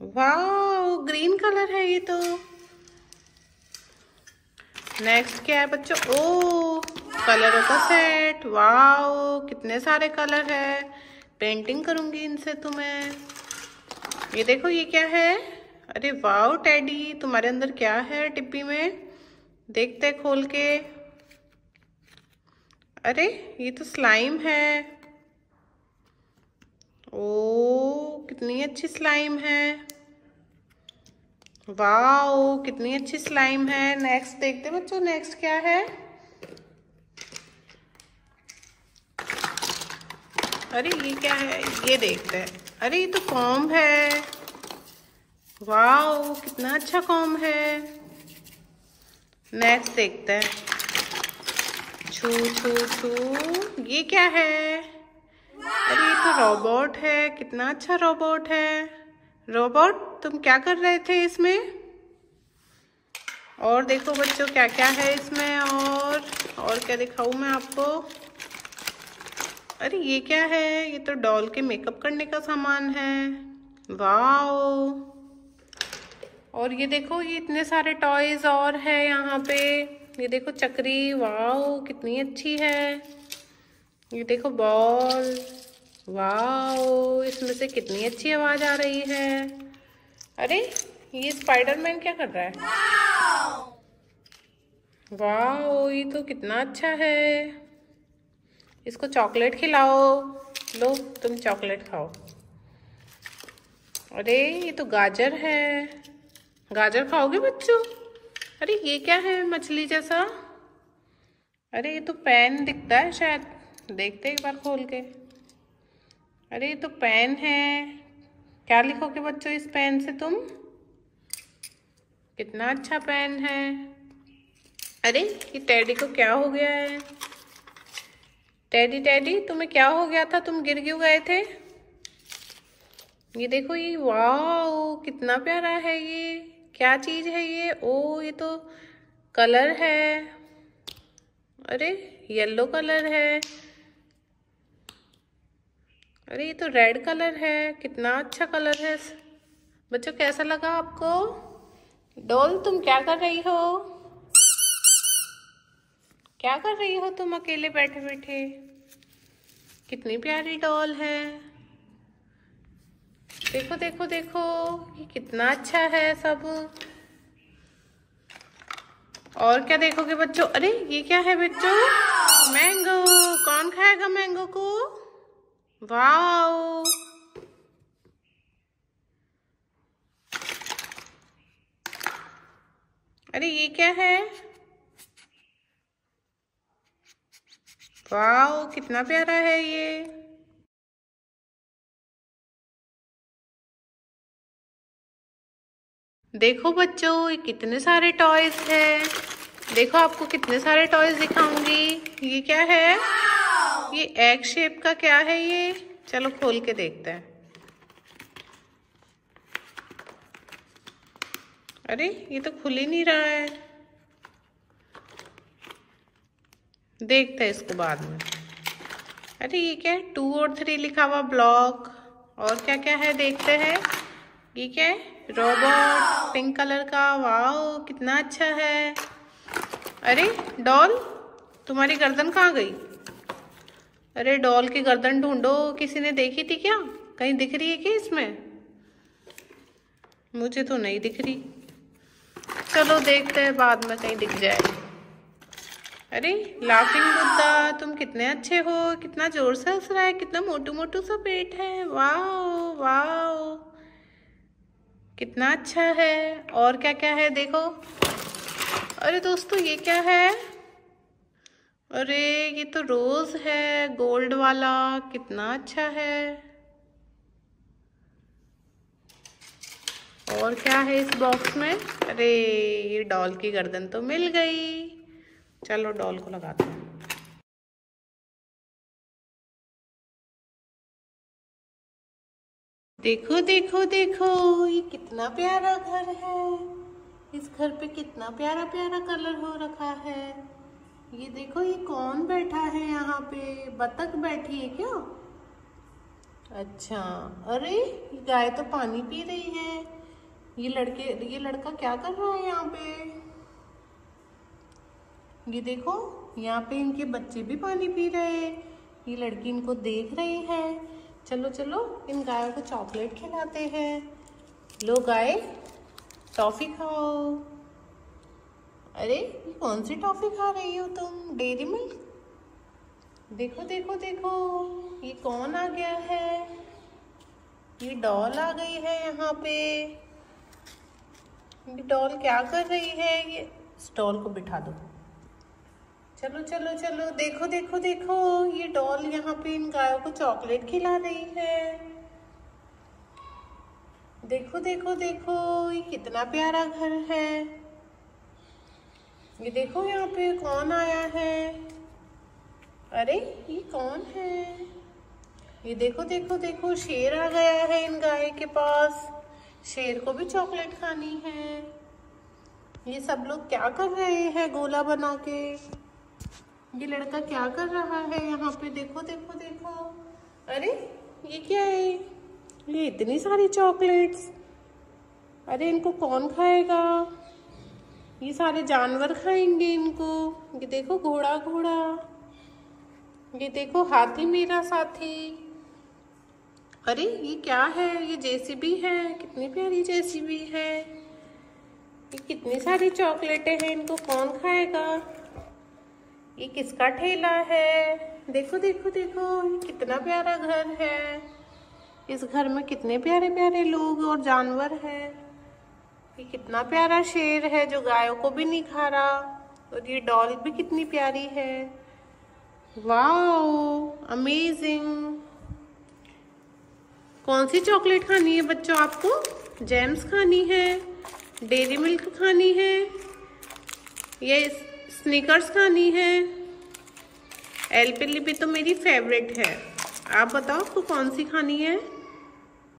वाह, green colour है ये तो। नेक्स्ट क्या है बच्चों? ओ, कलरों का सेट। वाह, कितने सारे कलर है। पेंटिंग करूंगी इनसे तुम्हें। ये देखो, ये क्या है? अरे वाह टेडी, तुम्हारे अंदर क्या है डिब्बी में? देखते हैं खोल के। अरे ये तो स्लाइम है। ओ, कितनी अच्छी स्लाइम है। वाह, कितनी अच्छी स्लाइम है। नेक्स्ट देखते हैं बच्चों, नेक्स्ट क्या है? अरे ये क्या है? ये देखते हैं। अरे ये तो कॉम्ब है। वाह, कितना अच्छा कॉम्ब है। नेक्स्ट देखते हैं। छू छू छू, ये क्या है? अरे ये तो रोबोट है। कितना अच्छा रोबोट है। रोबोट, तुम क्या कर रहे थे इसमें? और देखो बच्चों, क्या क्या है इसमें। और क्या दिखाऊं मैं आपको? अरे ये क्या है? ये तो डॉल के मेकअप करने का सामान है। वाह, और ये देखो, ये इतने सारे टॉयज और है यहाँ पे। ये देखो चक्री। वाह, कितनी अच्छी है। ये देखो बॉल। वाह, इसमें से कितनी अच्छी आवाज आ रही है। अरे ये स्पाइडरमैन क्या कर रहा है? वाह, ये तो कितना अच्छा है। इसको चॉकलेट खिलाओ। लो, तुम चॉकलेट खाओ। अरे ये तो गाजर है। गाजर खाओगे बच्चों? अरे ये क्या है मछली जैसा? अरे ये तो पेन दिखता है शायद। देखते एक बार खोल के। अरे ये तो पेन है। क्या लिखोगे बच्चों इस पेन से तुम? कितना अच्छा पेन है। अरे ये टेडी को क्या हो गया है? टेडी टेडी, तुम्हें क्या हो गया था? तुम गिर क्यों गए थे? ये देखो, ये वाह, कितना प्यारा है। ये क्या चीज है ये? ओ, ये तो कलर है। अरे येलो कलर है। अरे ये तो रेड कलर है। कितना अच्छा कलर है। बच्चों कैसा लगा आपको? डॉल, तुम क्या कर रही हो? क्या कर रही हो तुम अकेले बैठे बैठे? कितनी प्यारी डॉल है। देखो देखो देखो, ये कितना अच्छा है सब। और क्या देखोगे बच्चों? अरे ये क्या है बच्चों? मैंगो। कौन खाएगा मैंगो को? वाओ, अरे ये क्या है? वाओ, कितना प्यारा है ये। देखो बच्चों, ये कितने सारे टॉयज हैं। देखो, आपको कितने सारे टॉयज दिखाऊंगी। ये क्या है? ये एग शेप का क्या है ये? चलो खोल के देखते हैं। अरे ये तो खुल ही नहीं रहा है। देखते हैं इसको बाद में। अरे ये क्या है? 2 और 3 लिखा हुआ ब्लॉक। और क्या क्या है देखते हैं। ये क्या है? रोबोट, पिंक कलर का। वाओ, कितना अच्छा है। अरे डॉल, तुम्हारी गर्दन कहाँ गई? अरे डॉल की गर्दन ढूंढो। किसी ने देखी थी क्या? कहीं दिख रही है क्या इसमें? मुझे तो नहीं दिख रही। चलो देखते हैं बाद में, कहीं दिख जाए। अरे लाफिंग बुद्धा, तुम कितने अच्छे हो। कितना जोर से हंस रहा है। कितना मोटू मोटू सा पेट है। वाओ वाओ, कितना अच्छा है। और क्या क्या है देखो। अरे दोस्तों, ये क्या है? अरे ये तो रोज है, गोल्ड वाला। कितना अच्छा है। और क्या है इस बॉक्स में? अरे ये डॉल की गर्दन तो मिल गई। चलो डॉल को लगाते हैं। देखो देखो देखो, ये कितना प्यारा घर है। इस घर पे कितना प्यारा प्यारा कलर हो रखा है। ये देखो, ये कौन बैठा है यहाँ पे? बतख बैठी है क्या? अच्छा, अरे ये गाय तो पानी पी रही है। ये लड़का क्या कर रहा है यहाँ पे? ये देखो, यहाँ पे इनके बच्चे भी पानी पी रहे हैं। ये लड़की इनको देख रही है। चलो चलो, इन गायों को चॉकलेट खिलाते हैं। लो गाय, टॉफी खाओ। अरे ये कौन सी टॉफी खा रही हो तुम? Dairy milk? देखो देखो देखो, ये कौन आ गया है? ये डॉल आ गई है यहाँ पे। ये डॉल क्या कर रही है? ये इस डॉल को बिठा दो। चलो चलो चलो, देखो देखो देखो, ये डॉल यहाँ पे इन गायों को चॉकलेट खिला रही है। देखो देखो देखो, ये कितना प्यारा घर है। ये देखो यहाँ पे कौन आया है? अरे ये कौन है? ये देखो देखो देखो, शेर आ गया है इन गाय के पास। शेर को भी चॉकलेट खानी है। ये सब लोग क्या कर रहे हैं गोला बना के? ये लड़का क्या कर रहा है यहाँ पे? देखो देखो देखो, अरे ये क्या है? ये इतनी सारी चॉकलेट्स। अरे इनको कौन खाएगा? ये सारे जानवर खाएंगे इनको। ये देखो घोड़ा घोड़ा, ये देखो हाथी मेरा साथी। अरे ये क्या है? ये जेसीबी है। कितनी प्यारी जेसीबी है। ये कितनी सारी चॉकलेटें हैं, इनको कौन खाएगा? ये किसका ठेला है? देखो देखो देखो, ये कितना प्यारा घर है। इस घर में कितने प्यारे प्यारे लोग और जानवर हैं। ये कितना प्यारा शेर है जो गायों को भी नहीं खा रहा। और ये डॉल भी कितनी प्यारी है। Wow, amazing. कौन सी चॉकलेट खानी है बच्चों आपको? जेम्स खानी है, डेयरी मिल्क खानी है, ये स्निकर्स खानी है? एलपेलिपी तो मेरी फेवरेट है। आप बताओ आपको कौन सी खानी है?